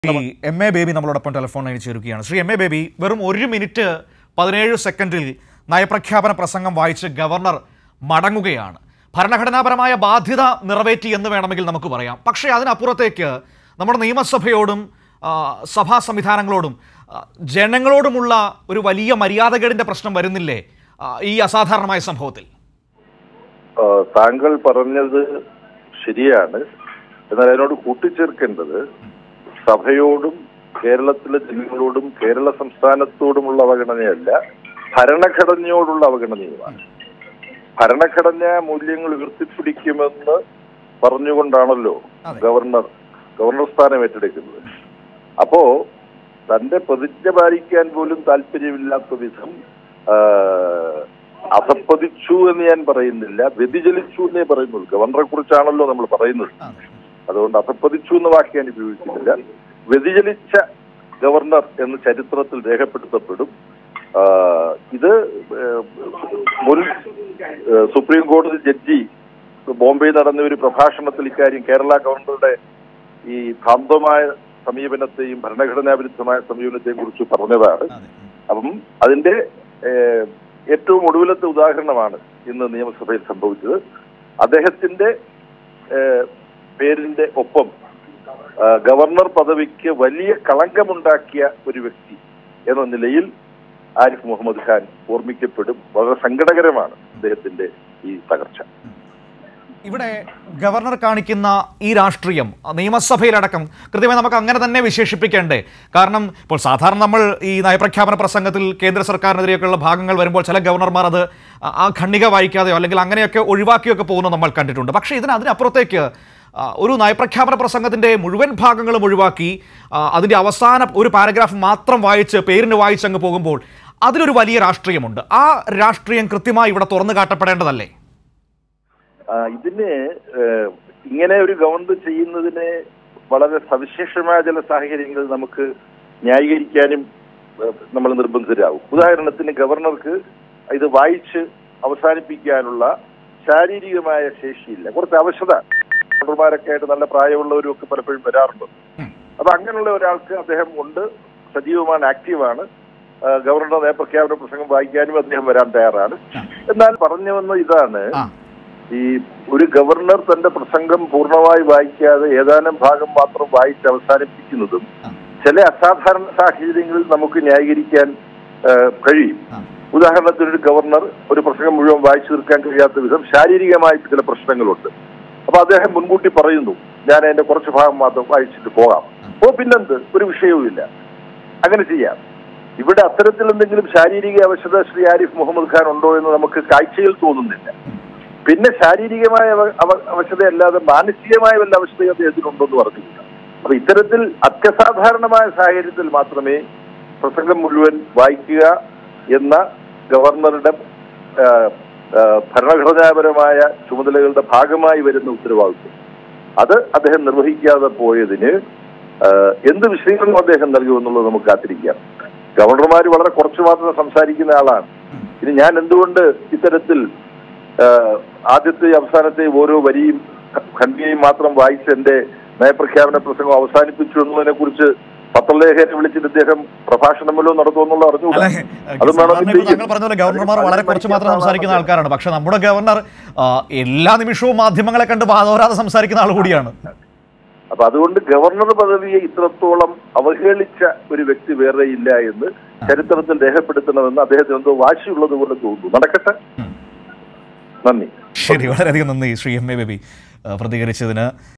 M A Baby നമ്മളോടൊപ്പം telephone ചേരുകയാണ്. Shri M A baby, വെറും 1 മിനിറ്റ് 17 സെക്കൻഡിൽ നയപ്രഖ്യാപന പ്രസംഗം വായിച്ച് ഗവർണർ മടങ്ങുകയാണ്. ഭരണഘടനാപരമായ ബാധ്യത നിറവേറ്റി എന്ന് വേണമെങ്കിൽ നമുക്ക് പറയാം. പക്ഷേ അതിനപ്പുറത്തേക്ക് നമ്മുടെ നിയമസഭയോടും സഭാ സംവിധാനങ്ങളോടും ജനങ്ങളോടുമുള്ള ഒരു വലിയ മര്യാദകേടിന്റെ പ്രശ്നം വരുന്നില്ലേ ഈ അസാധാരണമായ സംഭവത്തിൽ? താങ്കൾ പറഞ്ഞത് ശരിയാണ്. എന്നാൽ അതിനോട് കൂട്ടിച്ചേർക്കേണ്ടത് സഭയോടും കേരളത്തിലെ ജനങ്ങളോടും കേരള സംസ്ഥാനത്തോടുമുള്ള അവഗണനയല്ല, ഭരണഘടനയോടുള്ള അവഗണനയുമാണ്. ഭരണഘടനാ മൂല്യങ്ങൾ ഉയർത്തിപ്പിടിക്കുമെന്ന് പറഞ്ഞുകൊണ്ടാണല്ലോ ഗവർണർ സ്ഥാനം ഏറ്റെടുക്കുന്നത്. അപ്പോ തന്റെ പ്രതിജ്ഞ പാലിക്കാൻ പോലും താല്പര്യമില്ലാത്ത വിധം അധപ്പതിച്ചു എന്ന് ഞാൻ പറയുന്നില്ല, വ്യതിചലിച്ചു എന്നേ പറയുന്നുള്ളൂ. ഗവർണറെ കുറിച്ചാണല്ലോ നമ്മൾ പറയുന്നത്. അതുകൊണ്ട് അധപ്പതിച്ചു എന്ന വാക്ക് ഞാൻ ഉപയോഗിക്കുന്നില്ല. വ്യതിചലിച്ച ഗവർണർ എന്ന് ചരിത്രത്തിൽ രേഖപ്പെടുത്തപ്പെടും. ഇത് മുൻ സുപ്രീം കോടതി ജഡ്ജി ബോംബെയിൽ നടന്ന ഒരു പ്രഭാഷണത്തിൽ ഇക്കാര്യം കേരള ഗവർണറുടെ ഈ ഭ്രാന്തമായ സമീപനത്തെയും ഭരണഘടനാ വിരുദ്ധമായ സമീപനത്തെയും കുറിച്ച് പറഞ്ഞതാണ്. അപ്പം അതിന്റെ ഏറ്റവും ഒടുവിലത്തെ ഉദാഹരണമാണ് ഇന്ന് നിയമസഭയിൽ സംഭവിച്ചത്. അദ്ദേഹത്തിന്റെ പേരിന്റെ ഒപ്പം ഗവർണർ പദവിക്ക് വലിയ കളങ്കമുണ്ടാക്കിയ ഒരു വ്യക്തി എന്ന നിലയിൽ ആരിഫ് മുഹമ്മദ് ഖാൻ ഓർമ്മിക്കപ്പെടും. വളരെ സങ്കടകരമാണ് അദ്ദേഹത്തിന്റെ ഈ തകർച്ച. ഇവിടെ ഗവർണർ കാണിക്കുന്ന ഈ രാഷ്ട്രീയം നിയമസഭയിലടക്കം കൃത്യമായി നമുക്ക് അങ്ങനെ തന്നെ വിശേഷിപ്പിക്കേണ്ടേ? കാരണം ഇപ്പോൾ സാധാരണ നമ്മൾ ഈ നയപ്രഖ്യാപന പ്രസംഗത്തിൽ കേന്ദ്ര സർക്കാരിനെതിരെയൊക്കെയുള്ള ഭാഗങ്ങൾ വരുമ്പോൾ ചില ഗവർണർമാർ അത് ആ ഖണ്ഡിക വായിക്കാതെയോ അല്ലെങ്കിൽ അങ്ങനെയൊക്കെ ഒഴിവാക്കിയൊക്കെ പോകുന്നത് നമ്മൾ കണ്ടിട്ടുണ്ട്. പക്ഷേ അതിനപ്പുറത്തേക്ക് ഒരു നയപ്രഖ്യാപന പ്രസംഗത്തിൻ്റെ മുഴുവൻ ഭാഗങ്ങളും ഒഴിവാക്കി അതിൻ്റെ അവസാന ഒരു പാരഗ്രാഫ് മാത്രം വായിച്ച് പേരിന് വായിച്ചങ്ങ് പോകുമ്പോൾ അതിലൊരു വലിയ രാഷ്ട്രീയമുണ്ട്. ആ രാഷ്ട്രീയം കൃത്യമായി ഇവിടെ തുറന്നു കാട്ടപ്പെടേണ്ടതല്ലേ? ഇതിന് ഇങ്ങനെ ഒരു ഗവൺമെന്റ് ചെയ്യുന്നതിന് വളരെ സവിശേഷമായ ചില സാഹചര്യങ്ങൾ നമുക്ക് ന്യായീകരിക്കാനും നമ്മൾ നിർബന്ധിതരാകും. ഉദാഹരണത്തിന് ഗവർണർക്ക് ഇത് വായിച്ച് അവസാനിപ്പിക്കാനുള്ള ശാരീരികമായ ശേഷിയില്ല, കുറച്ച് അവശത. ഗവർണർമാരൊക്കെ ആയിട്ട് നല്ല പ്രായമുള്ളവരും ഒക്കെ പലപ്പോഴും വരാറുണ്ട്. അപ്പൊ അങ്ങനെയുള്ള ഒരാൾക്ക് അദ്ദേഹം ഉണ്ട്, സജീവമാണ്, ആക്റ്റീവാണ്. ഗവർണറുടെ നയപ്രഖ്യാപന പ്രസംഗം വായിക്കാനും അദ്ദേഹം വരാൻ തയ്യാറാണ്. എന്നാൽ പറഞ്ഞു വന്ന ഇതാണ്, ഈ ഒരു ഗവർണർ തന്റെ പ്രസംഗം പൂർണ്ണമായി വായിക്കാതെ ഏതാനും ഭാഗം മാത്രം വായിച്ച് അവസാനിപ്പിക്കുന്നതും ചില അസാധാരണ സാഹചര്യങ്ങളിൽ നമുക്ക് ന്യായീകരിക്കാൻ കഴിയും. ഉദാഹരണത്തിന് ഒരു ഗവർണർ ഒരു പ്രസംഗം മുഴുവൻ വായിച്ചു തീർക്കാൻ കഴിയാത്ത വിധം ശാരീരികമായിട്ട് ചില പ്രശ്നങ്ങളുണ്ട്. അപ്പൊ അദ്ദേഹം മുൻകൂട്ടി പറയുന്നു, ഞാൻ അതിന്റെ കുറച്ച് ഭാഗം മാത്രം വായിച്ചിട്ട് പോകാം. പിന്നെന്ത്, ഒരു വിഷയവുമില്ല, അങ്ങനെ ചെയ്യാം. ഇവിടെ അത്തരത്തിൽ എന്തെങ്കിലും ശാരീരിക അവശത ശ്രീ ആരിഫ് മുഹമ്മദ് ഖാൻ ഉണ്ടോ എന്ന് നമുക്ക് കാഴ്ചയിൽ തോന്നുന്നില്ല. പിന്നെ ശാരീരികമായ അവശതയല്ലാതെ മാനസികമായ വല്ല അവശതയും അദ്ദേഹത്തിനുണ്ടോ എന്ന് പറഞ്ഞില്ല. അപ്പൊ ഇത്തരത്തിൽ അത്യസാധാരണമായ സാഹചര്യത്തിൽ മാത്രമേ പ്രസംഗം മുഴുവൻ വായിക്കുക എന്ന ഗവർണറുടെ ഭരണഘടനാപരമായ ചുമതലകളുടെ ഭാഗമായി വരുന്ന ഉത്തരവാദിത്വം അത് അദ്ദേഹം നിർവഹിക്കാതെ പോയതിന് എന്ത് വിഷയങ്ങളും അദ്ദേഹം നൽകുമെന്നുള്ളത് നമുക്ക് കാത്തിരിക്കാം. ഗവർണർമാർ വളരെ കുറച്ചു മാത്രം സംസാരിക്കുന്ന ആളാണ്. ഇനി ഞാൻ എന്തുകൊണ്ട് ഇത്തരത്തിൽ ആദ്യത്തെ അവസാനത്തെ ഓരോ വരിയും ഖണ്ഡികയും മാത്രം വായിച്ച് എന്റെ നയപ്രഖ്യാപന പ്രസംഗം അവസാനിപ്പിച്ചു എന്നതിനെ കുറിച്ച് പത്രലേഖകരെ വിളിച്ചിട്ട് അദ്ദേഹം പ്രഭാഷണം വല്ലതും നടത്തുമെന്നുള്ള അറിഞ്ഞുകൂടാ. ഗവർണർമാർ വളരെ കുറച്ച് മാത്രം സംസാരിക്കുന്ന ആൾക്കാരാണ്. പക്ഷെ നമ്മുടെ ഗവർണർ എല്ലാ നിമിഷവും മാധ്യമങ്ങളെ കണ്ട് വാദോരാതെ സംസാരിക്കുന്ന ആൾ കൂടിയാണ്. അപ്പൊ അതുകൊണ്ട് ഗവർണർ പദവിയെ ഇത്രത്തോളം അവഹേളിച്ച ഒരു വ്യക്തി വേറെ ഇല്ല എന്ന് ചരിത്രത്തിൽ രേഖപ്പെടുത്തണമെന്ന് അദ്ദേഹത്തിന് എന്തോ വാശിയുള്ളത് പോലെ തോന്നുന്നു. നടക്കട്ടെ. നന്ദി. ശരി, വളരെയധികം നന്ദി ശ്രീ എം എ ബേബി പ്രതികരിച്ചതിന്.